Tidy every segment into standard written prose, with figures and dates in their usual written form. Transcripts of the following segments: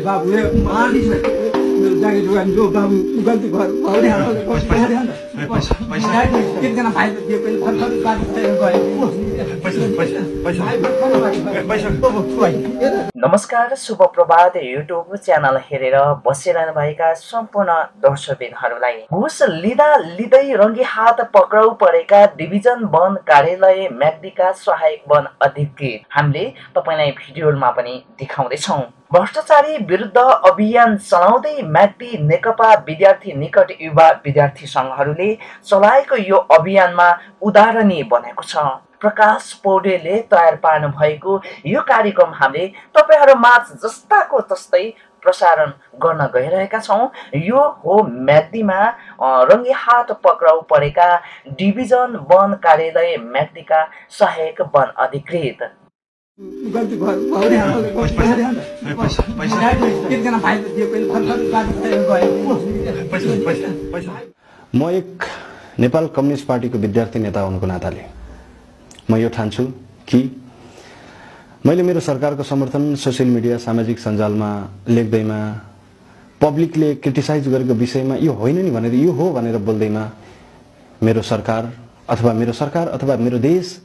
बाबु मेरो जागिर जोगान जो बाबु गल्ती एकजना भाइले दियो नमस्कार, शुभ प्रभात। युट्युब च्यानल हेरेर बसिरहनुभएका सम्पूर्ण दर्शकबिनहरूलाई घुस लिँदै रङ्गी हात पक्राउ परेका डिभिजन वन कार्यालय म्याग्दीका सहायक वन अधिकृत हामीले तपाईलाई भिडियोमा पनि देखाउँदैछौँ। भ्रष्टाचारी विरुद्ध अभियान चलाउँदै म्याग्दी नेकपा विद्यार्थी निकट युवा विद्यार्थी संघहरूले चलाएको यो अभियानमा उदाहरणीय बनेको छ। प्रकाश पौडेलले तयार पार्नु भएको यो कार्यक्रम हामीले तपाईहरुमाझ जस्ताको तस्तै प्रसारण गर्न गइरहेका छौं। यो हो म्याग्दीमा रङ्गी हात पक्राउ परेका डिभिजन वन कार्यालय म्याग्दीका सहायक वन अधिकृत। म एक नेपाल कम्युनिस्ट पार्टीको विद्यार्थी नेता हुनुको नाताले म यो ठान्छु कि मैले मेरो सरकारको समर्थन सोशल मिडिया सामाजिक सञ्जालमा लेख्दैमा पब्लिकले क्रिटिसाइज गरेको विषयमा यो होइन नि भनेर यो हो भनेर बोल्दैमा मेरो सरकार अथवा मेरो देश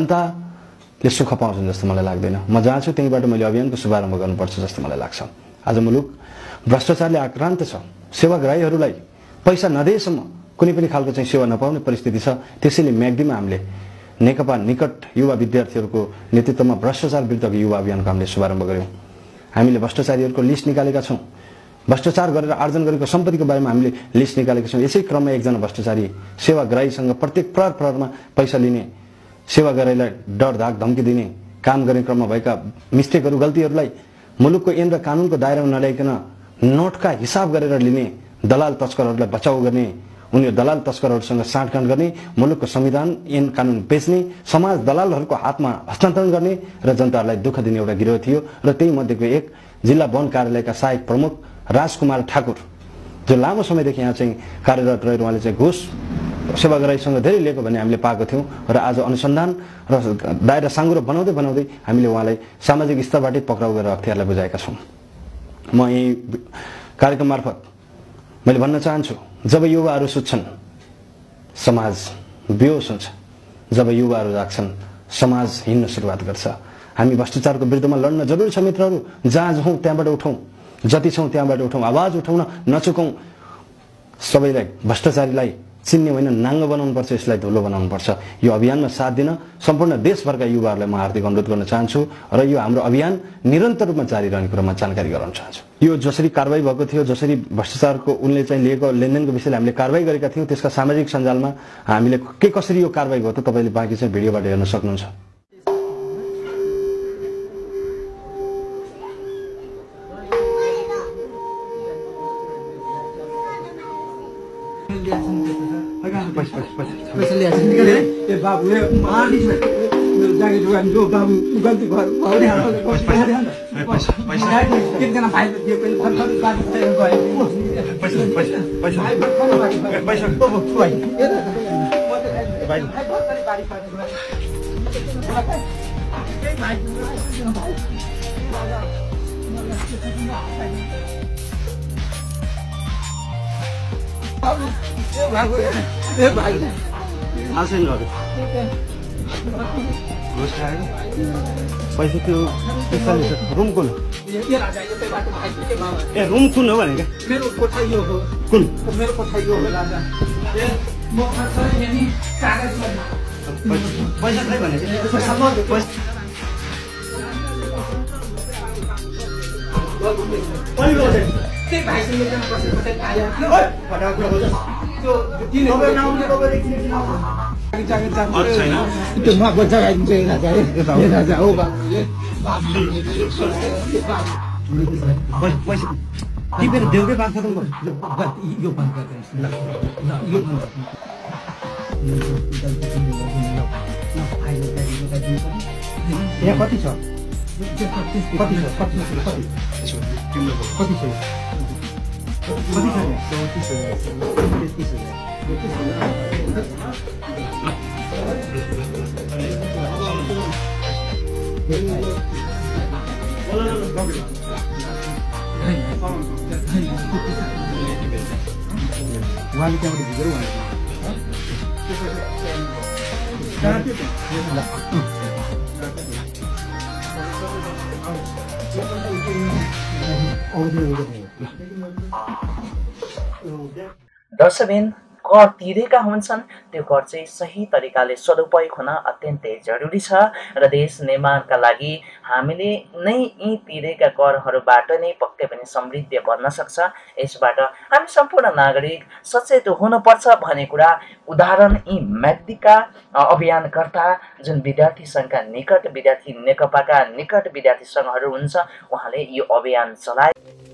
जनताले सुख पाउँछन् जस्तो मलाई लाग्दैन। म जहाँ छु त्यहीबाट मैले अभियानको शुभारम्भ गर्नुपर्छ जस्तो मलाई लाग्छ। आज मुलुक भ्रष्टाचारले आक्रान्त छ। सेवाग्राहीहरूलाई पैसा नदिएसम्म कुनै पनि खालको चाहिँ सेवा नपाउने परिस्थिति छ। त्यसैले म्याग्दीमा हामीले नेकपा निकट युवा विद्यार्थीहरूको नेतृत्वमा भ्रष्टाचार विरुद्धको युवा अभियानको हामीले शुभारम्भ गर्यौं। हामीले भ्रष्टाचारीहरूको लिस्ट निकालेका छौं। भ्रष्टाचार गरेर आर्जन गरेको सम्पत्तिको बारेमा हामीले लिस्ट निकालेका छौं। यसै क्रममा एकजना भ्रष्टाचारी सेवाग्राहीसँग प्रत्येक प्रहरमा पैसा लिने, सेवाग्राहीलाई डर धाक धम्की दिने, काम गर्ने क्रममा भएका मिस्टेकहरू गल्तीहरूलाई मुलुकको ऐन र कानुनको दायरामा नल्याइकन नोटका हिसाब गरेर लिने, दलाल तस्करहरूलाई बचाउ गर्ने, उनीहरू दलाल तस्करहरूसँग साँठगाँठ गर्ने, मुलुकको संविधान ऐन कानुन बेच्ने, समाज दलालहरूको हातमा हस्तान्तरण गर्ने र जनताहरूलाई दुःख दिने एउटा गिरोह थियो। र त्यही मध्येको एक जिल्ला वन कार्यालयका सहायक प्रमुख राजकुमार ठाकुर, जो लामो समयदेखि यहाँ चाहिँ कार्यरत रहेर उहाँले चाहिँ घुस सेवाग्राहीसँग धेरै लिएको भन्ने हामीले पाएको थियौं। र आज अनुसन्धान र दायरा साँगुरो बनाउँदै हामीले उहाँलाई सामाजिक स्तरबाटै पक्राउ गरेर अख्तियारलाई बुझाएका छौं। म यही कार्यक्रम मार्फत मैले भन्न चाहन्छु, जब युवाहरू सुत्छन् समाज बेहोस हुन्छ। जब युवाहरू जाग्छन् समाज हिँड्न सुरुवात गर्छ। हामी भ्रष्टाचारको विरुद्धमा लड्न जरुरी छ मित्रहरू। जहाँ जाउँ त्यहाँबाट उठौं, जति छौं त्यहाँबाट उठौं, आवाज उठाउन नचुकौं। सबैलाई भ्रष्टाचारीलाई चिन्ने होइन नाङ्गो बनाउनुपर्छ, यसलाई धुलो बनाउनुपर्छ। यो अभियानमा साथ दिन सम्पूर्ण देशभरका युवाहरूलाई म हार्दिक अनुरोध गर्न चाहन्छु र यो हाम्रो अभियान निरन्तर रूपमा जारी रहने कुरामा जानकारी गराउन चाहन्छु। यो जसरी कारबाही भएको थियो, जसरी भ्रष्टाचारको उनले चाहिँ लिएको लेनदेनको विषयले हामीले कारबाही गरेका थियौं, त्यसका सामाजिक सञ्जालमा हामीले के कसरी यो कारबाही भयो त तपाईले बाँकी चाहिँ भिडियोबाट हेर्न सक्नुहुन्छ। पैसा ल्याएको निकाले ए बाबु मेरो जागिर जोगान जो बाबु गल्ती एकजना भाइले दियो पैसा त्यो रुम कुन ए रुम कुन हो भनेको मेरो कोठा यो हो। कुन मेरो कोठा यो हो राजा। म यही कागजमा पैसा खै भनेको पैसा त्यही भाइसँग एकजना बसेको चाहिँ आयो त्यो दिने त्यो म जगाइदिन्छु राजा राजा हो बाबुले पैसा टिपेर देउकै बात खतम गर्नु यो बन्द गर्दैछ ल यो बन्द यहाँ कति छ कति छ उहाँले त्यहाँबाट झिकेर उहाँले दर्शकबिन कर तिरेका हुन्छन् त्यो कर चाहिँ सही तरिकाले सदुपयोग हुन अत्यन्तै जरुरी छ र देश निर्माणका लागि हामीले नै यी तिरेका करहरूबाट नै पक्कै पनि समृद्ध बन्न सक्छ। यसबाट हामी सम्पूर्ण नागरिक सचेत हुनुपर्छ भन्ने कुरा उदाहरण यी म्याग्दीका अभियानकर्ता जुन विद्यार्थी सङ्घका निकट विद्यार्थी नेकपाका निकट विद्यार्थी सङ्घहरू हुन्छ उहाँले यो अभियान चलाए।